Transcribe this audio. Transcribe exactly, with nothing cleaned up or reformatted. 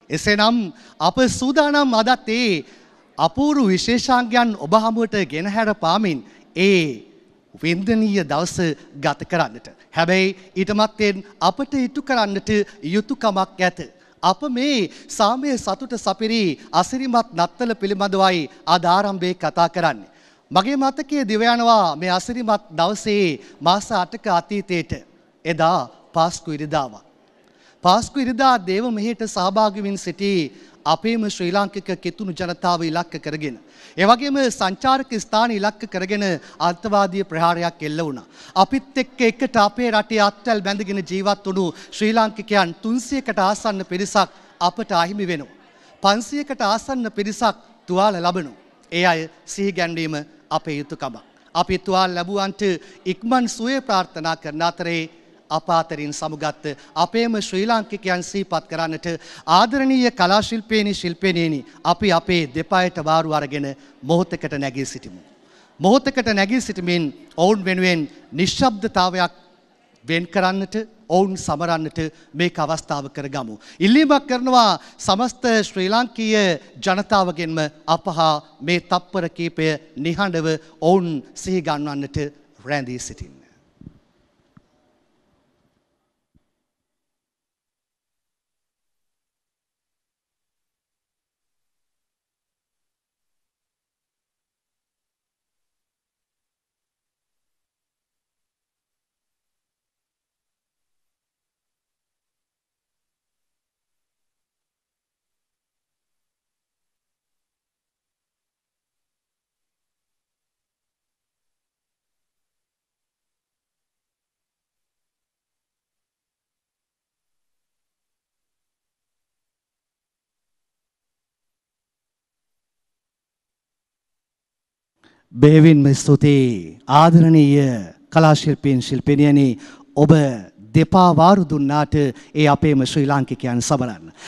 එසේනම් අප සූදානම් අදත් ඒ අපූර්ව විශේෂාංගයන් ඔබ හමුවට ගෙනහැර පාමින් ඒ වින්දනීය දවස ගත කරන්නට. හැබැයි ඊට මත්තෙන් අපට ඉටු කරන්නට යුතුයකමක් ඇත. අප මේ සාමය සතුට සපිරි අසිරිමත් නත්තල පිළිබඳවයි අද ආරම්භයේ කතා කරන්නේ. මගේ මතකයේ දිව යනවා මේ අසිරිමත් දවසේ මාස අටක අතීතයට. එදා පාස්කු ඉරිදාවක්. පාස්කු ඉරිදා දේව මෙහෙට සහභාගී වෙමින් සිටි අපේම ශ්‍රී ලාංකික කිතුණු ජනතාව ඉලක්ක කරගෙන ඒ වගේම සංචාරක ස්ථාන ඉලක්ක කරගෙන අන්තවාදී ප්‍රහාරයක් එල්ල වුණා. අපිත් එක්ක එකට අපේ රටේ අත්වැල් බැඳගෙන ජීවත් වුණු ශ්‍රී ලාංකිකයන් තුන්සියයකට ආසන්න පිරිසක් අපට අහිමි වෙනවා. පන්සියයකට ආසන්න පිරිසක් තුවාල ලබනවා. ඒ අය සිහි ගැන්වීම අපේ යුතුයකමක්. අපි තුවාල ලැබුවන්ට ඉක්මන් සුවය ප්‍රාර්ථනා කරන අතරේ අප අතරින් සමුගත් අපේම ශ්‍රී ලාංකිකයන් සිහිපත් කරන්නට ආදරණීය කලා ශිල්පීනි ශිල්පිනියනි අපි අපේ දෙපායට වාරු අරගෙන මොහොතකට නැගී සිටිමු. මොහොතකට නැගී සිටමින් ඔවුන් වෙනුවෙන් නිශ්ශබ්දතාවයක් වෙන් කරන්නට ඔවුන් සමරන්නට මේක අවස්ථාව කරගමු. ඉල්ලීමක් කරනවා සමස්ත ශ්‍රී ලාංකීය ජනතාවගෙන්ම අපහා මේ තප්පර කීපය නිහඬව ඔවුන් සිහි ගන්වන්නට රැඳී සිටින්න. බෙහෙවින්ම ස්තුතියි ආදරණීය කලා ශිල්පීන් ශිල්පිනියනි ඔබ දෙපා වාරු දුන්නාට ඒ අපේම ශ්‍රී ලාංකිකයන් සමරන්න.